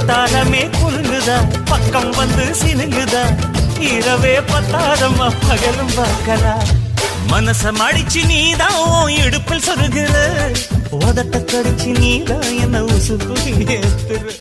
குத்தாலமே குலுங்குதா பக்கம் வந்து சினுங்குதா இரவே பத்தாதம்மா பகலும் பார்க்கலா மனச மடிச்சு நீதான் இடுப்பில் சொருகிற உதட்ட கடிச்சு நீதான் என்ன உசுப்பு ஏத்துற